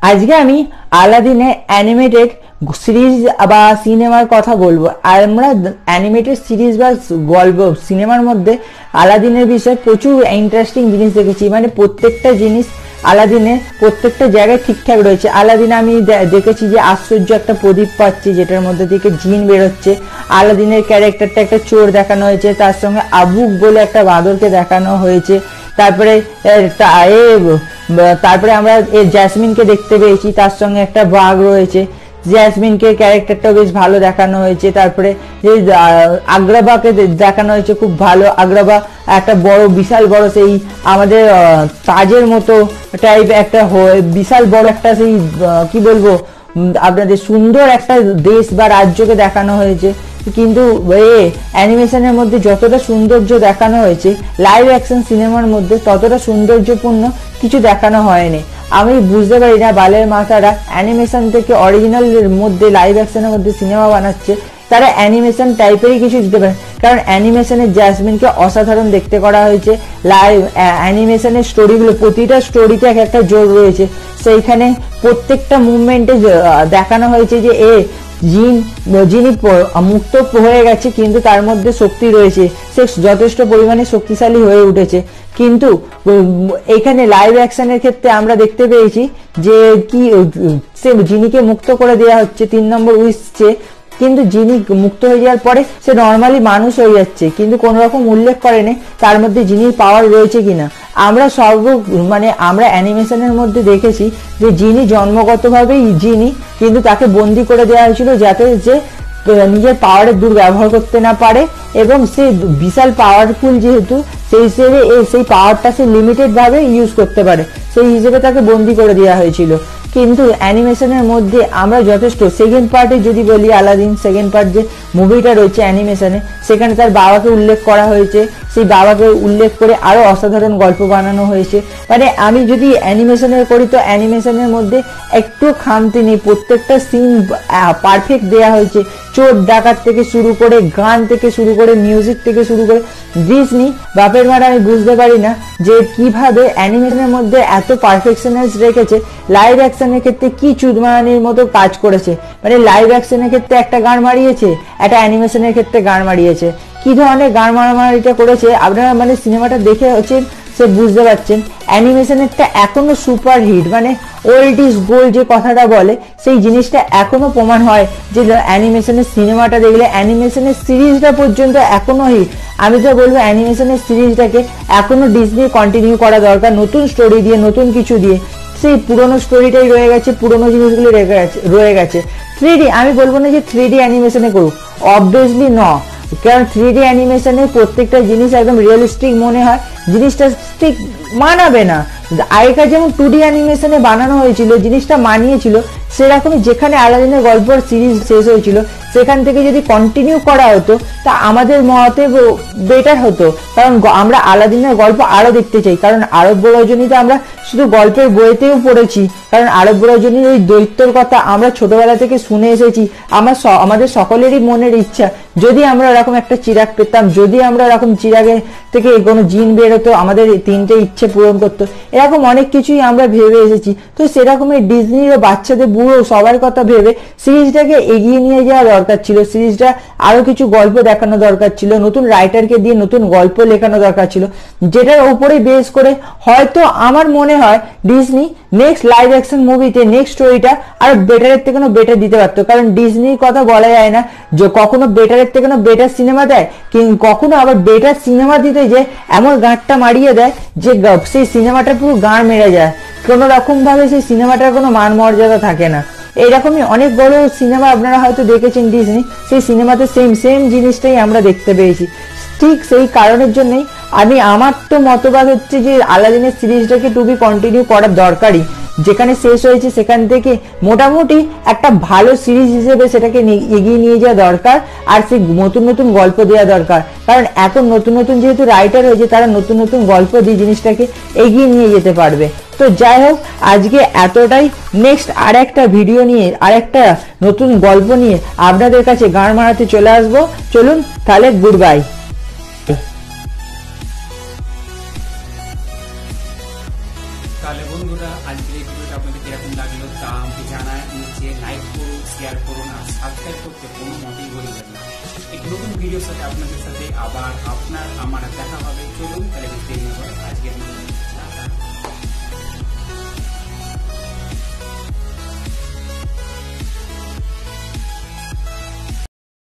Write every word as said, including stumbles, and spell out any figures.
আজকে আমি আলাদিনের অ্যানিমেটেড সিরিজ বা সিনেমার কথা বলবো। আর আমরা অ্যানিমেটেড সিরিজ বা গল্প সিনেমার মধ্যে আলাদিনের বিষয়ে প্রচুর ইন্টারেস্টিং জিনিস দেখেছি। মানে প্রত্যেকটা জিনিস আলাদিনের প্রত্যেকটা জায়গায় ঠিকঠাক রয়েছে। আলাদিনে আমি দেখেছি যে আশ্চর্য একটা প্রদীপ পাচ্ছি যেটার মধ্যে থেকে জিন বেরোচ্ছে। আলাদিনের ক্যারেক্টারটা একটা চোর দেখানো হয়েছে, তার সঙ্গে আবুক বলে একটা বাঁদরকে দেখানো হয়েছে। তারপরে তারপরে আমরা জ্যাসমিনকে দেখতে পেয়েছি, তার সঙ্গে একটা বাঘ রয়েছে। জ্যাসমিনকে ক্যারেক্টারটাও বেশ ভালো দেখানো হয়েছে। তারপরে যে আগ্রাবাকে দেখানো হয়েছে খুব ভালো। আগ্রাবা একটা বড় বিশাল বড় সেই আমাদের তাজের মতো টাইপ একটা বিশাল বড় একটা সেই কি বলবো আপনাদের সুন্দর একটা দেশ বা রাজ্যকে দেখানো হয়েছে। কিন্তু এ অ্যানিমেশনের মধ্যে যতটা সৌন্দর্য দেখানো হয়েছে লাইভ অ্যাকশন সিনেমার মধ্যে ততটা সৌন্দর্যপূর্ণ কিছু দেখানো হয়নি। আমি বুঝতে পারি না বালের মাথারা অ্যানিমেশন থেকে অরিজিনালের মধ্যে লাইভ অ্যাকশনের মধ্যে সিনেমা বানাচ্ছে, তারা অ্যানিমেশন টাইপেরই কিছু দিতে পারে। কারণ অ্যানিমেশনের জ্যাসমিনকে অসাধারণ দেখতে করা হয়েছে। লাইভ অ্যানিমেশনের স্টোরিগুলো প্রতিটা স্টোরিতে এক একটা জোর রয়েছে। সেইখানে প্রত্যেকটা মুভমেন্টে দেখানো হয়েছে যে এ জিন যিনি মুক্ত হয়ে গেছে কিন্তু তার মধ্যে শক্তি রয়েছে, সে যথেষ্ট পরিমাণে শক্তিশালী হয়ে উঠেছে। কিন্তু এখানে লাইভ অ্যাকশনের ক্ষেত্রে আমরা দেখতে পেয়েছি যে কি সে জিনিকে মুক্ত করে দেওয়া হচ্ছে তিন নম্বর উইশ চেয়ে, কিন্তু যিনি মুক্ত হয়ে যাওয়ার পরে সে নর্মালি মানুষ হয়ে যাচ্ছে, কিন্তু কোনো রকম উল্লেখ করেনি তার মধ্যে জিনির পাওয়ার রয়েছে কিনা। আমরা সর্ব মানে আমরা অ্যানিমেশনের মধ্যে দেখেছি যে যিনি জন্মগতভাবেই যিনি, কিন্তু তাকে বন্দি করে দেওয়া হয়েছিল যাতে যে নিজের পাওয়ারের দুর্ব্যবহার করতে না পারে, এবং সে বিশাল পাওয়ারফুল যেহেতু সেই হিসেবে সেই পাওয়ারটা সে লিমিটেড ভাবে ইউজ করতে পারে, সেই হিসেবে তাকে বন্দি করে দেওয়া হয়েছিল। কিন্তু অ্যানিমেশনের মধ্যে আমরা যথেষ্ট সেকেন্ড পার্টে যদি বলি আলাদিন সেকেন্ড পার্ট যে মুভিটা রয়েছে অ্যানিমেশনে, সেখানে তার বাবাকে উল্লেখ করা হয়েছে। সেই বাবাকে উল্লেখ করে আরো অসাধারণ গল্প বানানো হয়েছে। মানে আমি যদি অ্যানিমেশনের করি তো অ্যানিমেশনের মধ্যে একটু খামতি নেই, প্রত্যেকটা সিন পারফেক্ট দেওয়া হয়েছে। চোর ডাকাত থেকে শুরু করে গান থেকে শুরু করে মিউজিক থেকে শুরু করে ডিজনি বাপের মারা আমি বুঝতে পারি না যে কিভাবে অ্যানিমেশনের মধ্যে এত পারফেকশনেস রেখেছে। লাইভ অ্যাকশনের ক্ষেত্রে কি চুদমারানির মতো কাজ করেছে। মানে লাইভ অ্যাকশনের ক্ষেত্রে একটা গান মারিয়েছে, একটা অ্যানিমেশনের ক্ষেত্রে গান মারিয়েছে। কি ধরনের গান মারামারিটা করেছে আপনারা মানে সিনেমাটা দেখে হচ্ছেন সে বুঝতে পারছেন। অ্যানিমেশনেরটা এখনো সুপার হিট, মানে ওল্ড ইজ গোল্ড যে কথাটা বলে সেই জিনিসটা এখনো প্রমাণ হয় যে অ্যানিমেশনের সিনেমাটা দেখলে অ্যানিমেশনের সিরিজটা পর্যন্ত এখনো হিট। আমি তো বলবো অ্যানিমেশনের সিরিজটাকে এখনো ডিজনি কন্টিনিউ করা দরকার, নতুন স্টোরি দিয়ে নতুন কিছু দিয়ে। সেই পুরোনো স্টোরিটাই রয়ে গেছে, পুরোনো জিনিসগুলো রয়ে গেছে। থ্রি ডি আমি বলবো না যে থ্রি ডি অ্যানিমেশনে করুক, অবভিয়াসলি ন, কারণ থ্রি ডি অ্যানিমেশনে প্রত্যেকটা জিনিস একদম রিয়েলিস্টিক মনে হয়, জিনিসটা ঠিক মানাবে না। আগেকার যেমন টু ডি অ্যানিমেশনে বানানো হয়েছিল জিনিসটা মানিয়েছিল, সেরকমই যেখানে আলাদিনের গল্পের সিরিজ শেষ হয়েছিল সেখান থেকে যদি কন্টিনিউ করা হতো তা আমাদের মতে বেটার হতো। কারণ আমরা আলাদিনের গল্প আরো দেখতে চাই, কারণ আরব রজনীতে আমরা শুধু গল্পের বইতেও পড়েছি, কারণ আরব রজনীর ওই দৈত্যর কথা আমরা ছোটবেলা থেকে শুনে এসেছি। আমার আমাদের সকলেরই মনের ইচ্ছা যদি আমরা এরকম একটা চিরাগ পেতাম, যদি আমরা এরকম চিরাগের থেকে কোনো জিন বেরোতো আমাদের তিনটে ইচ্ছে পূরণ করতো, এরকম অনেক কিছুই আমরা ভেবে এসেছি। তো সেরকমই ডিজনির বাচ্চাদের বুড়ো সবার কথা ভেবে সিরিজটাকে এগিয়ে নিয়ে যাওয়া দরকার ছিল। সিরিজটা আরো কিছু গল্প দেখানো দরকার ছিল, নতুন রাইটারকে দিয়ে নতুন গল্প লেখানো দরকার ছিল, যেটার উপরে বেস করে হয়তো আমার মনে হয় ডিজনি নেক্সট লাইভ অ্যাকশন মুভিতে নেক্সট স্টোরিটা আর বেটারের থেকে বেটার দিতে পারতো। কারণ ডিজনির কথা বলা যায় না যে কখনো বেটারের থেকে বেটার সিনেমা দেয়, কিন্তু কখনো আবার বেটার সিনেমা দিতে যে এমন গাঁটটা মারিয়ে দেয় যে সেই সিনেমাটা পুরো গাঁড় মেরে যায়, কোনো রকম ভাবে সেই সিনেমাটার কোনো মান মর্যাদা থাকে না। এইরকমই অনেক বড় সিনেমা আপনারা হয়তো দেখেছেন ডিজনি, সেই সিনেমাতে সেম সেম জিনিসটাই আমরা দেখতে পেয়েছি। ঠিক সেই কারণের জন্যই আমি আমার তো মতবাদ হচ্ছে যে আলাদিনের সিরিজটাকে টু বি কন্টিনিউ করার দরকারই। যেখানে শেষ হয়েছে সেখান থেকে মোটামুটি একটা ভালো সিরিজ হিসেবে সেটাকে এগিয়ে নিয়ে যাওয়া দরকার, আর সেই নতুন নতুন গল্প দেওয়া দরকার। কারণ এখন নতুন নতুন যেহেতু রাইটার হয়েছে তারা নতুন নতুন গল্প দিয়ে জিনিসটাকে এগিয়ে নিয়ে যেতে পারবে। তো যাই হোক আজকে এতটাই। নেক্সট আর একটা ভিডিও নিয়ে আর একটা নতুন গল্প নিয়ে আপনাদের কাছে গান মারাতে চলে আসবো। চলুন তাহলে গুড বাই। তাহলে বন্ধু বন্ধুরা, আজকের এই ভিডিওটা আপনাদের কিরকম লাগলো তা আমাকে জানায়, নিচে লাইক করুন, শেয়ার করুন আর সাবস্ক্রাইব করতে কোনো মতেই ভুলবেন না। এক নতুন ভিডিওর সাথে আপনাদের সাথে আবার আপনার আমার দেখা হবে। চলুন তাহলে আজকের